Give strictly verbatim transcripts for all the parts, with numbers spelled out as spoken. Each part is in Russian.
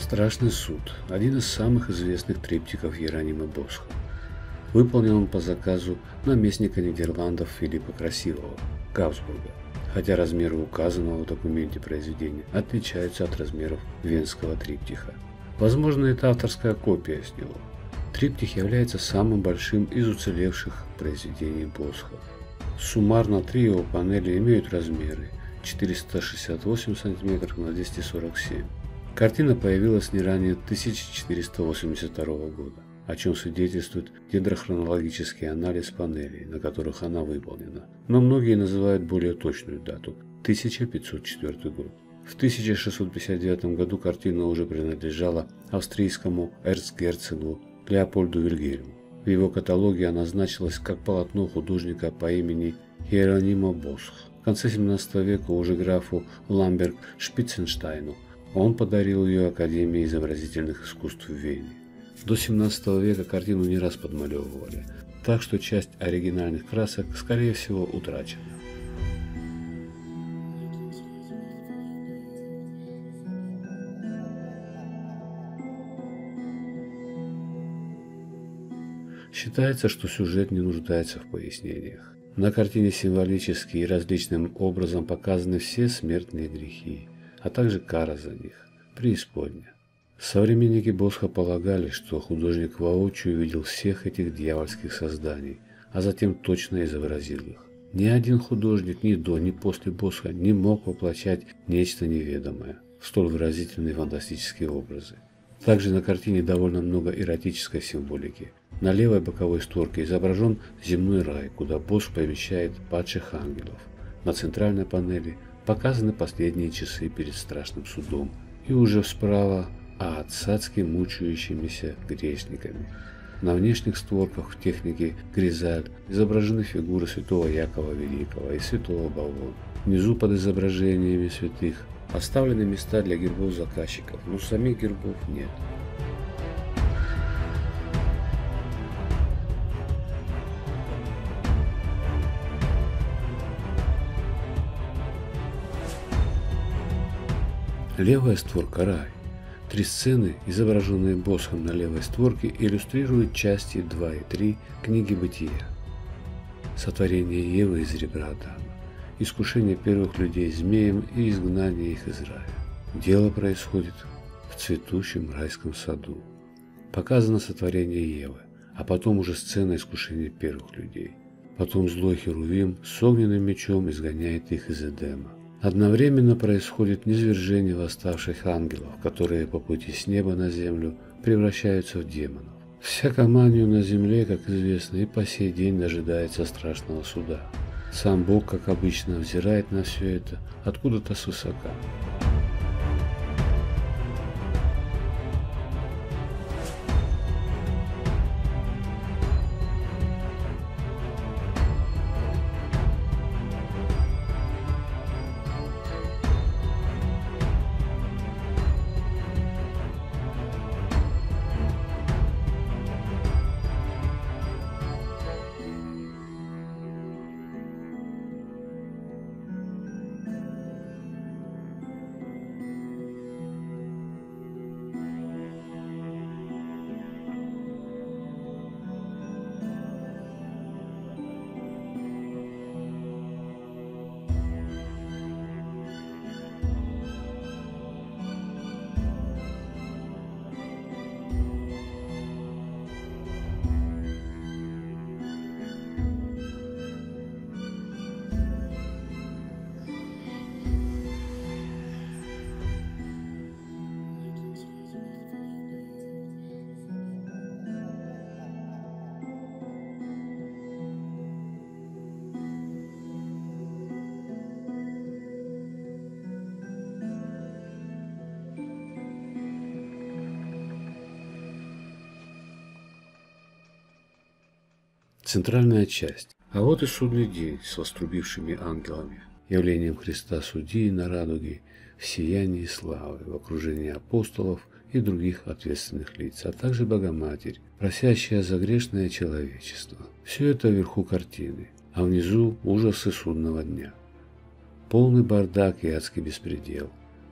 Страшный суд – один из самых известных триптихов Иеронима Босха. Выполнен он по заказу наместника Нидерландов Филиппа Красивого, Габсбурга, хотя размеры указанного в документе произведения отличаются от размеров венского триптиха. Возможно, это авторская копия с него. Триптих является самым большим из уцелевших произведений Босха. Суммарно три его панели имеют размеры четыреста шестьдесят восемь сантиметров на двести сорок семь. Картина появилась не ранее тысяча четыреста восемьдесят второго года, о чем свидетельствует дендрохронологический анализ панелей, на которых она выполнена, но многие называют более точную дату – тысяча пятьсот четвёртый год. В тысяча шестьсот пятьдесят девятом году картина уже принадлежала австрийскому эрцгерцогу Леопольду Вильгельму. В его каталоге она значилась как полотно художника по имени Иеронимо Босх. В конце семнадцатого века уже графу Ламберг Шпиценштайну он подарил ее Академии изобразительных искусств в Вене. До семнадцатого века картину не раз подмалевывали, так что часть оригинальных красок, скорее всего, утрачена. Считается, что сюжет не нуждается в пояснениях. На картине символически и различным образом показаны все смертные грехи, а также кара за них, преисподня. Современники Босха полагали, что художник воочию видел всех этих дьявольских созданий, а затем точно изобразил их. Ни один художник ни до, ни после Босха не мог воплощать нечто неведомое в столь выразительные фантастические образы. Также на картине довольно много эротической символики. На левой боковой створке изображен земной рай, куда Босх помещает падших ангелов. На центральной панели показаны последние часы перед страшным судом. И уже справа ад с адски мучающимися грешниками. На внешних створках в технике Гризаль изображены фигуры святого Якова Великого и святого Бавона. Внизу под изображениями святых оставлены места для гербов заказчиков, но самих гербов нет. Левая створка – рай. Три сцены, изображенные Босхом на левой створке, иллюстрируют части два и три книги Бытия. Сотворение Евы из ребра Адама, искушение первых людей змеем и изгнание их из рая. Дело происходит в цветущем райском саду. Показано сотворение Евы, а потом уже сцена искушения первых людей. Потом злой Херувим с огненным мечом изгоняет их из Эдема. Одновременно происходит низвержение восставших ангелов, которые по пути с неба на землю превращаются в демонов. Вся компания на земле, как известно, и по сей день дожидается страшного суда. Сам Бог, как обычно, взирает на все это откуда-то свысока. Центральная часть. А вот и судный день с вострубившими ангелами, явлением Христа Судьи на радуге, в сиянии славы, в окружении апостолов и других ответственных лиц, а также Богоматерь, просящая за грешное человечество. Все это вверху картины, а внизу ужасы судного дня. Полный бардак и адский беспредел.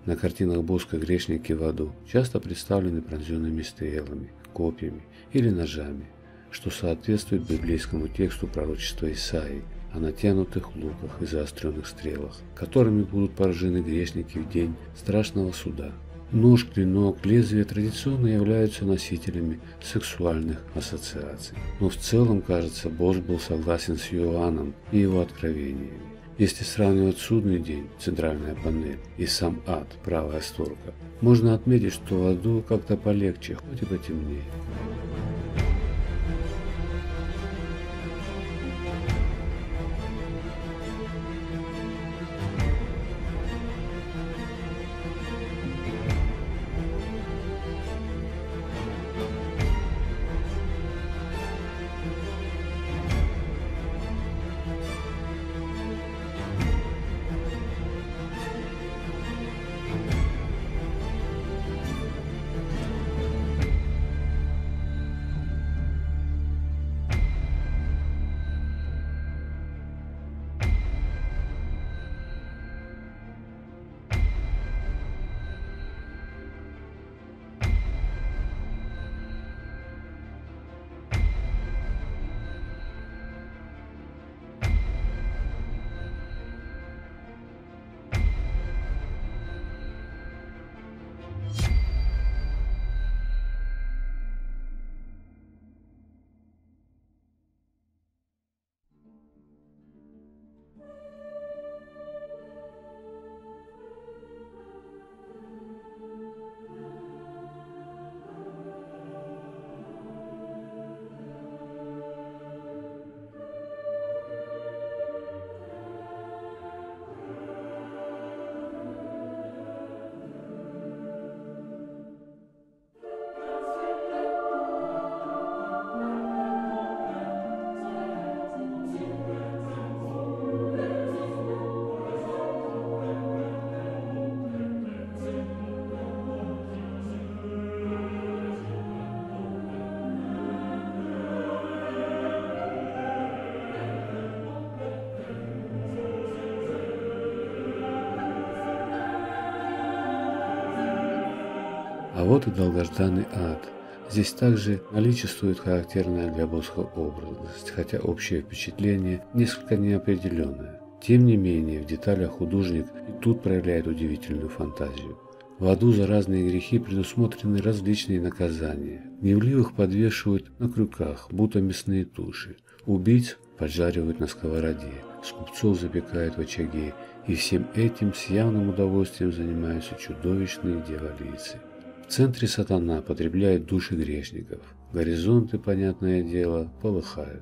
На картинах Босха грешники в аду часто представлены пронзенными стрелами, копьями или ножами, что соответствует библейскому тексту пророчества Исаии о натянутых луках и заостренных стрелах, которыми будут поражены грешники в день страшного суда. Нож, клинок, лезвие традиционно являются носителями сексуальных ассоциаций. Но в целом, кажется, Босх был согласен с Иоанном и его откровениями. Если сравнивать судный день, центральная панель, и сам ад, правая створка, можно отметить, что в аду как-то полегче, хоть и потемнее. А вот и долгожданный ад. Здесь также наличествует характерная для Босха образность, хотя общее впечатление несколько неопределенное. Тем не менее, в деталях художник и тут проявляет удивительную фантазию. В аду за разные грехи предусмотрены различные наказания. Гневливых подвешивают на крюках, будто мясные туши. Убийц поджаривают на сковороде, скупцов запекают в очаге, и всем этим с явным удовольствием занимаются чудовищные дьяволийцы. В центре сатана потребляет души грешников. Горизонты, понятное дело, полыхают.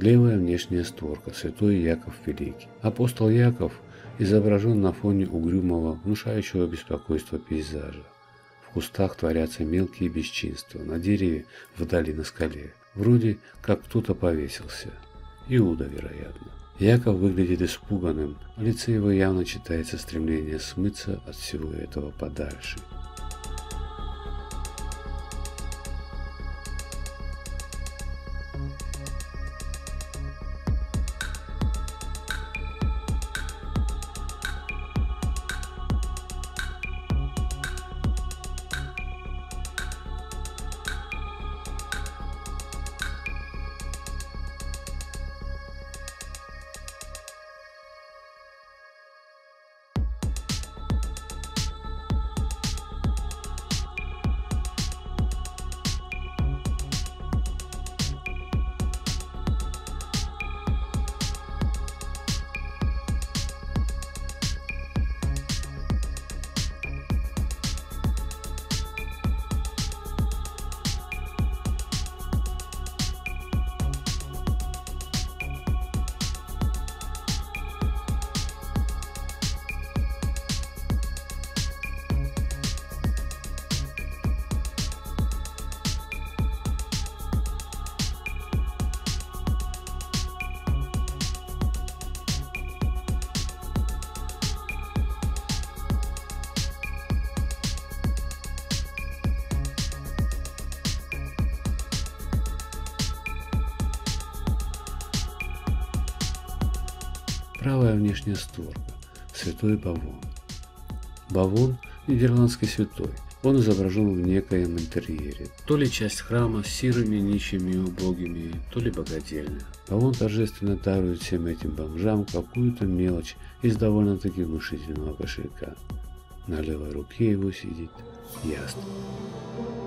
Левая внешняя створка, святой Яков Великий. Апостол Яков изображен на фоне угрюмого, внушающего беспокойство пейзажа. В кустах творятся мелкие бесчинства, на дереве вдали на скале. Вроде как кто-то повесился. Иуда, вероятно. Яков выглядит испуганным, в лице его явно читается стремление смыться от всего этого подальше. Правая внешняя створка. Святой Бавон. Бавон – нидерландский святой. Он изображен в некоем интерьере. То ли часть храма с сирыми, нищими и убогими, то ли богадельня. Бавон торжественно дарует всем этим бомжам какую-то мелочь из довольно-таки внушительного кошелька. На левой руке его сидит ястреб.